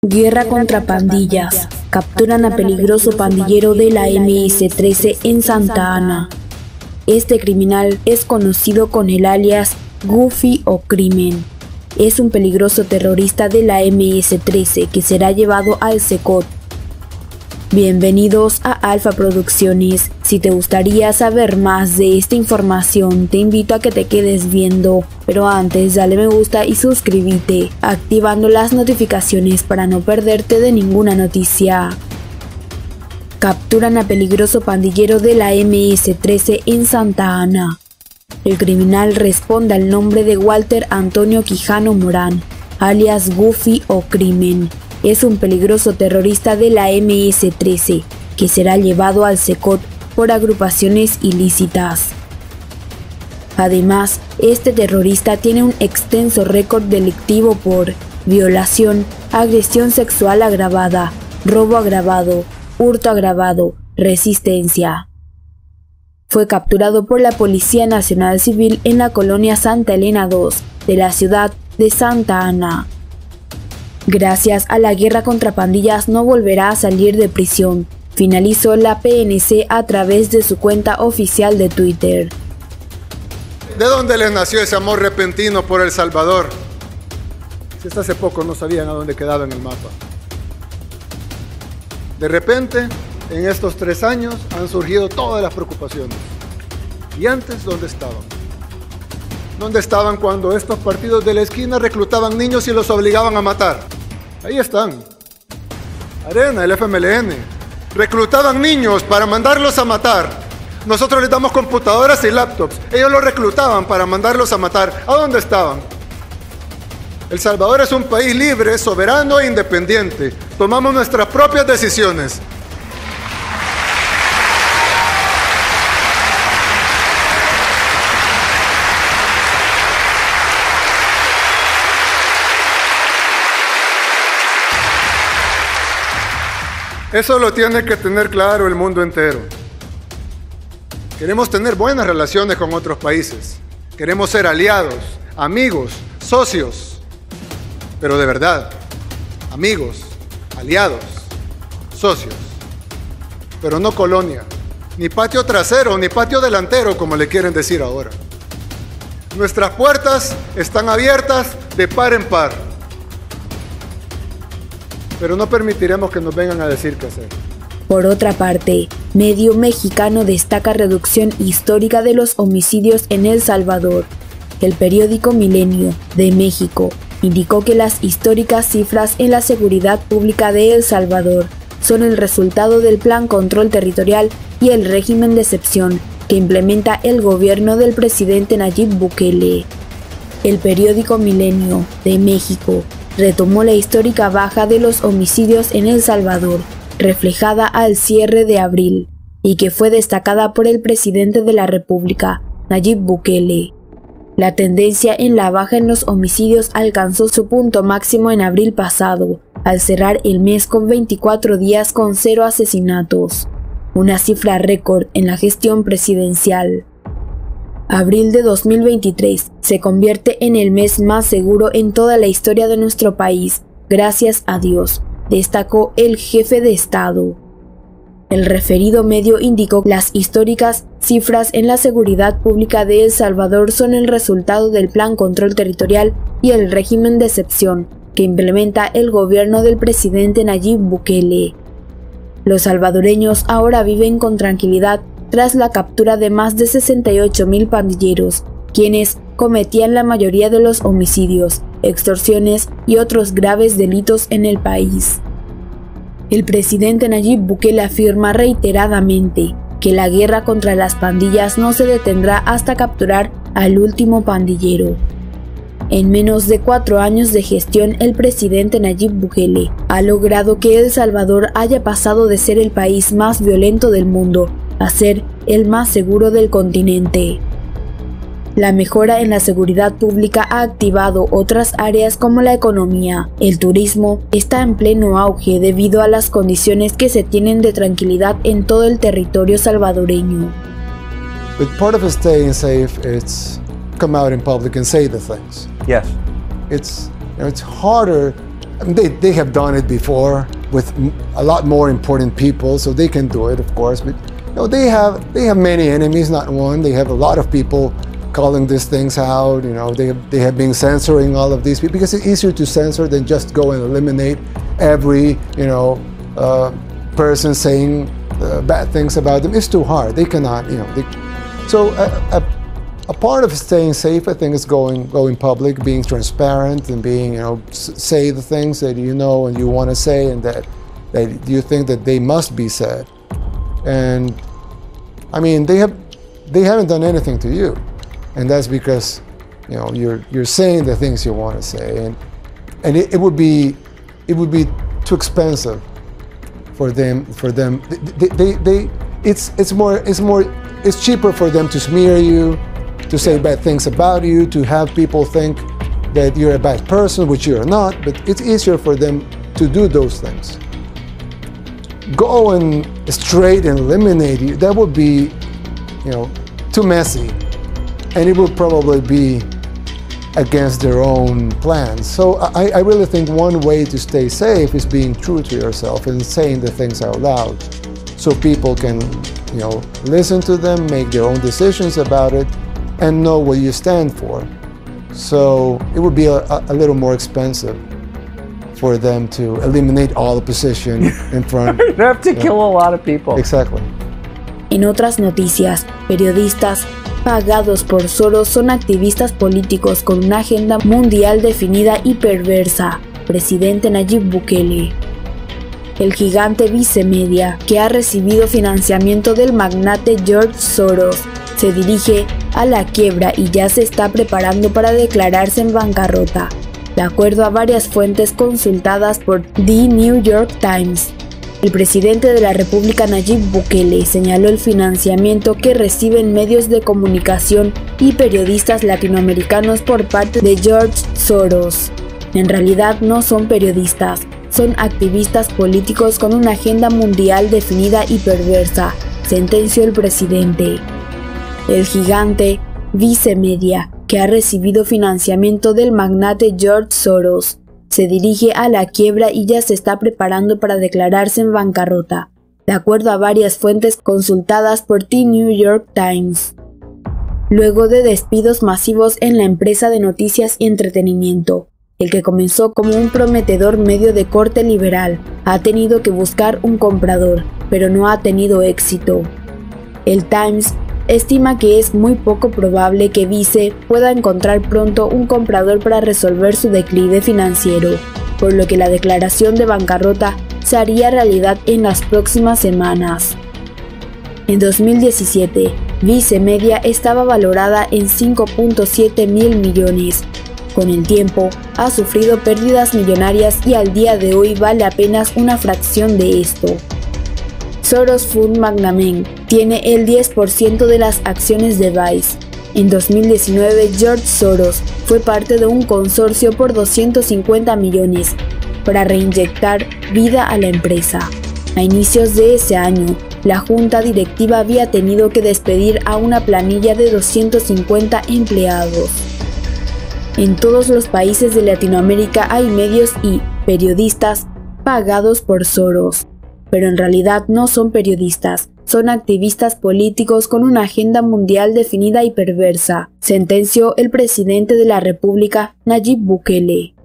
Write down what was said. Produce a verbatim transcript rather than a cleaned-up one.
Guerra contra pandillas. Capturan a peligroso pandillero de la eme ese trece en Santa Ana. Este criminal es conocido con el alias Goofy o Crimen. Es un peligroso terrorista de la eme ese trece que será llevado al Secot. Bienvenidos a Alfa Producciones. Si te gustaría saber más de esta información, te invito a que te quedes viendo, pero antes dale me gusta y suscríbete, activando las notificaciones para no perderte de ninguna noticia. Capturan a peligroso pandillero de la eme ese trece en Santa Ana. El criminal responde al nombre de Walter Antonio Quijano Morán, alias Goofy o Crimen. Es un peligroso terrorista de la eme ese trece, que será llevado al Secot por agrupaciones ilícitas. Además, este terrorista tiene un extenso récord delictivo por violación, agresión sexual agravada, robo agravado, hurto agravado, resistencia. Fue capturado por la Policía Nacional Civil en la colonia Santa Elena dos de la ciudad de Santa Ana. Gracias a la guerra contra pandillas no volverá a salir de prisión, finalizó la pe ene ce a través de su cuenta oficial de Twitter. ¿De dónde les nació ese amor repentino por El Salvador? Si hasta hace poco no sabían a dónde quedaba en el mapa. De repente, en estos tres años han surgido todas las preocupaciones. ¿Y antes dónde estaban? ¿Dónde estaban cuando estos partidos de la esquina reclutaban niños y los obligaban a matar? Ahí están. Arena, el efe eme ele ene. Reclutaban niños para mandarlos a matar. Nosotros les damos computadoras y laptops. Ellos los reclutaban para mandarlos a matar. ¿A dónde estaban? El Salvador es un país libre, soberano e independiente. Tomamos nuestras propias decisiones. Eso lo tiene que tener claro el mundo entero. Queremos tener buenas relaciones con otros países. Queremos ser aliados, amigos, socios. Pero de verdad, amigos, aliados, socios. Pero no colonia, ni patio trasero, ni patio delantero, como le quieren decir ahora. Nuestras puertas están abiertas de par en par. Pero no permitiremos que nos vengan a decir qué hacer. Por otra parte, medio mexicano destaca reducción histórica de los homicidios en El Salvador. El periódico Milenio, de México, indicó que las históricas cifras en la seguridad pública de El Salvador son el resultado del Plan Control Territorial y el régimen de excepción que implementa el gobierno del presidente Nayib Bukele. El periódico Milenio, de México, retomó la histórica baja de los homicidios en El Salvador, reflejada al cierre de abril, y que fue destacada por el presidente de la República, Nayib Bukele. La tendencia en la baja en los homicidios alcanzó su punto máximo en abril pasado, al cerrar el mes con veinticuatro días con cero asesinatos, una cifra récord en la gestión presidencial. Abril de dos mil veintitrés se convierte en el mes más seguro en toda la historia de nuestro país, gracias a Dios, destacó el jefe de Estado. El referido medio indicó que las históricas cifras en la seguridad pública de El Salvador son el resultado del Plan Control Territorial y el régimen de excepción que implementa el gobierno del presidente Nayib Bukele. Los salvadoreños ahora viven con tranquilidad tras la captura de más de sesenta y ocho mil pandilleros, quienes cometían la mayoría de los homicidios, extorsiones y otros graves delitos en el país. El presidente Nayib Bukele afirma reiteradamente que la guerra contra las pandillas no se detendrá hasta capturar al último pandillero. En menos de cuatro años de gestión, el presidente Nayib Bukele ha logrado que El Salvador haya pasado de ser el país más violento del mundo a ser el más seguro del continente. La mejora en la seguridad pública ha activado otras áreas como la economía. El turismo está en pleno auge debido a las condiciones que se tienen de tranquilidad en todo el territorio salvadoreño. But part of staying safe, it's come out in public and say the things. Yes. It's, you know, it's harder They, they have done it before with a lot more important people, so they can do it, of course. But you know, they have they have many enemies, not one. They have a lot of people calling these things out. You know, they have, they have been censoring all of these people because it's easier to censor than just go and eliminate every you know uh, person saying uh, bad things about them. It's too hard. They cannot. You know. They, so. Uh, uh, A part of staying safe, I think, is going going public, being transparent, and being, you know, s say the things that you know and you want to say, and that that you think that they must be said. And I mean, they have they haven't done anything to you, and that's because, you know, you're you're saying the things you want to say, and and it, it would be it would be too expensive for them for them. They, they, they it's it's more it's more it's cheaper for them to smear you, to say bad things about you, to have people think that you're a bad person, which you're not, but it's easier for them to do those things. Go and straight and eliminate you, that would be, you know, too messy, and it would probably be against their own plans. So I, I really think one way to stay safe is being true to yourself and saying the things out loud, so people can, you know, listen to them, make their own decisions about it, and know what you stand for. So it would be a, a little more expensive for them to eliminate all opposition in front. You have to kill a lot of people. Exactly. En otras noticias, periodistas pagados por Soros son activistas políticos con una agenda mundial definida y perversa. Presidente Nayib Bukele. El gigante Vice Media, que ha recibido financiamiento del magnate George Soros, se dirige a la quiebra y ya se está preparando para declararse en bancarrota, de acuerdo a varias fuentes consultadas por The New York Times. El presidente de la República, Nayib Bukele, señaló el financiamiento que reciben medios de comunicación y periodistas latinoamericanos por parte de George Soros. En realidad no son periodistas, son activistas políticos con una agenda mundial definida y perversa, sentenció el presidente. El gigante Vice Media, que ha recibido financiamiento del magnate George Soros, se dirige a la quiebra y ya se está preparando para declararse en bancarrota, de acuerdo a varias fuentes consultadas por The New York Times. Luego de despidos masivos en la empresa de noticias y entretenimiento, el que comenzó como un prometedor medio de corte liberal, ha tenido que buscar un comprador, pero no ha tenido éxito. El Times estima que es muy poco probable que Vice pueda encontrar pronto un comprador para resolver su declive financiero, por lo que la declaración de bancarrota se haría realidad en las próximas semanas. En dos mil diecisiete, Vice Media estaba valorada en cinco punto siete mil millones. Con el tiempo, ha sufrido pérdidas millonarias y al día de hoy vale apenas una fracción de esto. Soros Fund Management tiene el diez por ciento de las acciones de Vice. En dos mil diecinueve, George Soros fue parte de un consorcio por doscientos cincuenta millones para reinyectar vida a la empresa. A inicios de ese año, la junta directiva había tenido que despedir a una planilla de doscientos cincuenta empleados. En todos los países de Latinoamérica hay medios y periodistas pagados por Soros, pero en realidad no son periodistas, son activistas políticos con una agenda mundial definida y perversa, sentenció el presidente de la República, Nayib Bukele.